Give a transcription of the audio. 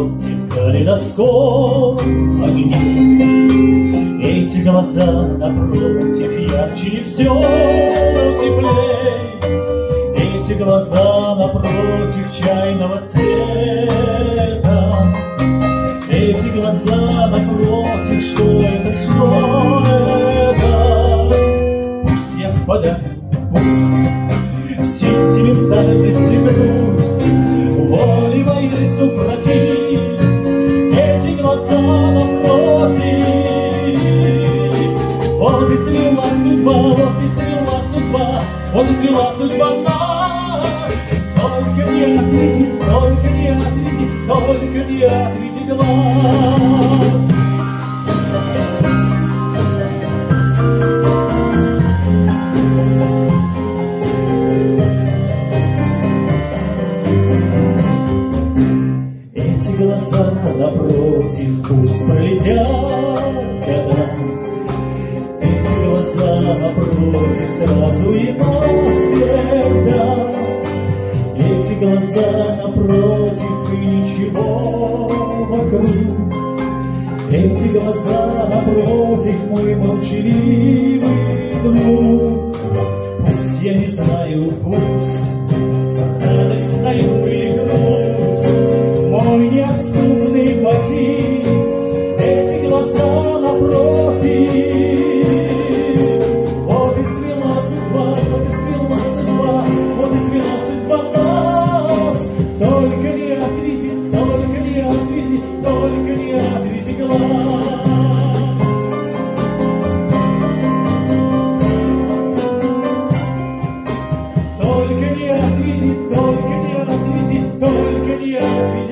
напротив калейдоскоп огней. Эти глаза напротив ярче и все теплей. Эти глаза напротив чайного цвета. Эти глаза напротив, что это, что это? Пусть я впадаю, пусть в сентиментальность и грусть, воли моей супротив. Эти глаза напротив. Вот и свела судьба, вот и свела судьба, вот и свела судьба нас. Только не ответи, только не ответи, только не ответи глаз. Эти глаза напротив пусть пролетят года. Эти глаза напротив сразу и навсегда. Эти глаза напротив и ничего вокруг. Эти глаза напротив мой молчаливый друг. Пусть я не знаю, пусть радость мою или грусть, мой неотступный мотив. Эти глаза напротив. Вот и свела судьба, вот и свела судьба, вот и свела судьба нас. Только не ответи, только не ответи, только не ответи глаз. Только не ответи, только не ответи, только не ответи.